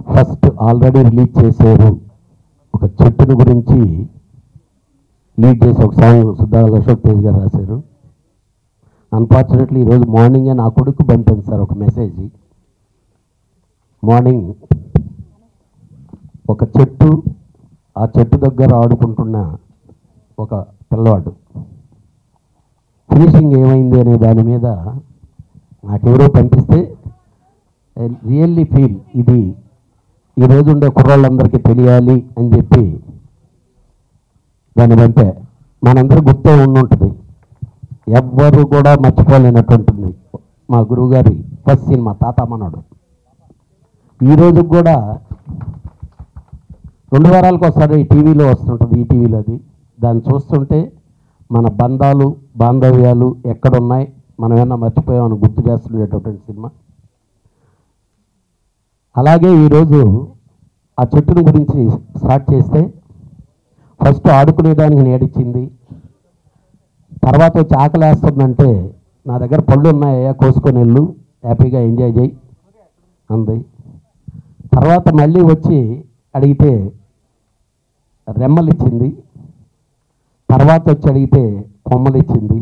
First already release చేశారు. ఒక చెట్టుని గురించి లీడ్ చేసి ఒక సాంగ్ సుధా అశోక్ తేజ్ గారు రాశారు. అన్ఫార్చునేట్లీ ఈరోజు మార్నింగే నా కొడుకు పంపింది సార్ ఒక మెసేజ్. మార్నింగ్ ఒక చెట్టు, ఆ చెట్టు దగ్గర ఆడుకుంటున్న ఒక పిల్లవాడు ఫినిషింగ్ ఏమైంది అనే దాని మీద నాకెవరో పంపిస్తే రియల్లీ ఫీల్ ఇది ఈరోజు ఉండే కుర్రాళ్ళందరికీ తెలియాలి అని చెప్పి దాన్ని పంపే. మనందరూ గుర్తే ఉండుంటుంది, ఎవ్వరు కూడా మర్చిపోలేనటువంటిది మా గురువుగారి ఫస్ట్ సినిమా తాత మనోడు. ఈరోజు కూడా 2 వారాలకు ఒకసారి టీవీలో వస్తుంటుంది, ఈ టీవీలో. అది దాన్ని చూస్తుంటే మన బంధాలు బాంధవ్యాలు ఎక్కడున్నాయి, మనం ఏమన్నా మర్చిపోయామని గుర్తు చేస్తుండేటటువంటి సినిమా. అలాగే ఈరోజు ఆ చెట్టుని గురించి స్టార్ట్ చేస్తే ఫస్ట్ ఆడుకునేదానికి నేడిచ్చింది, తర్వాత వచ్చి ఆకలి వేస్తుందంటే నా దగ్గర పళ్ళు ఉన్నాయా కోసుకొని వెళ్ళు హ్యాపీగా ఎంజాయ్ చేయి అంది. తర్వాత మళ్ళీ వచ్చి అడిగితే రెమ్మలు ఇచ్చింది, తర్వాత వచ్చి అడిగితే కొమ్మలు ఇచ్చింది.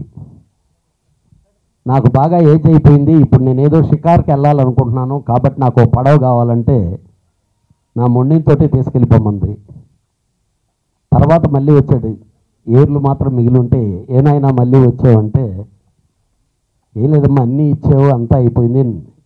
నాకు బాగా ఏజ్ అయిపోయింది, ఇప్పుడు నేను ఏదో షికార్కి వెళ్ళాలనుకుంటున్నాను కాబట్టి నాకు పడవ కావాలంటే నా మొండితోటి తీసుకెళ్ళిపోమంది. తర్వాత మళ్ళీ వచ్చాడు, ఏర్లు మాత్రం మిగిలి ఉంటే ఏనాయినా మళ్ళీ వచ్చావంటే ఏం లేదమ్మా అన్నీ ఇచ్చావు అంతా అయిపోయింది.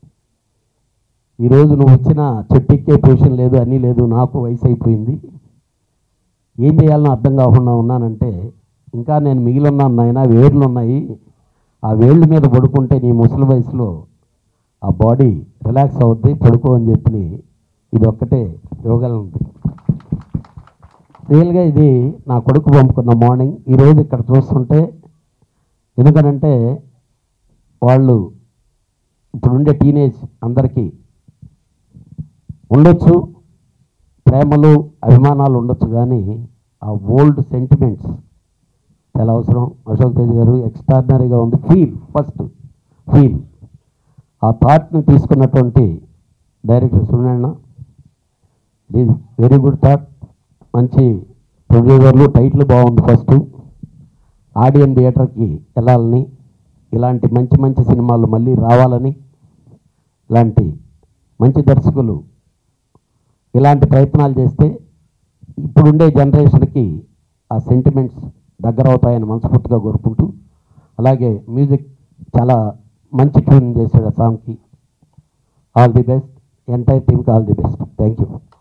ఈరోజు నువ్వు వచ్చిన చెట్టు ఎక్కే పొజిషన్ లేదు, అన్నీ లేదు, నాకు వయసు అయిపోయింది, ఏం చేయాలని అర్థం కాకుండా ఉన్నానంటే ఇంకా నేను మిగిలి ఉన్నాను నాయన, వేర్లు ఉన్నాయి, ఆ వేళ్ళ మీద పడుకుంటే నీ ముసలి వయసులో ఆ బాడీ రిలాక్స్ అవుద్ది, పడుకో అని చెప్పి ఇది ఒక్కటే యోగాలు ఉంది. రియల్గా ఇది నా కొడుకు పంపుకున్న మార్నింగ్ ఈరోజు ఇక్కడ చూస్తుంటే, ఎందుకనంటే వాళ్ళు ఇప్పుడుండే టీనేజ్ అందరికీ ఉండొచ్చు, ప్రేమలు అభిమానాలు ఉండొచ్చు, కానీ ఆ ఓల్డ్ సెంటిమెంట్స్ చాలా అవసరం. అశోక్ తేజ్ గారు ఎక్స్ట్రాడినరీగా ఉంది. ఫీల్ ఆ థాట్ని తీసుకున్నటువంటి డైరెక్టర్ సునీల్, ఇది వెరీ గుడ్ థాట్. మంచి ప్రొడ్యూసర్లు, టైటిల్ బాగుంది. ఫస్ట్ ఆడియన్ థియేటర్కి వెళ్ళాలని, ఇలాంటి మంచి మంచి సినిమాలు మళ్ళీ రావాలని, ఇలాంటి మంచి దర్శకులు ఇలాంటి ప్రయత్నాలు చేస్తే ఇప్పుడుండే జనరేషన్కి ఆ సెంటిమెంట్స్ దగ్గర అవుతాయని మనస్ఫూర్తిగా కోరుకుంటూ, అలాగే మ్యూజిక్ చాలా మంచి ట్యూన్ చేశాడు ఆ సాంగ్కి. ఆల్ ది బెస్ట్, ఎంటైర్ టీమ్కి all the best. Thank you.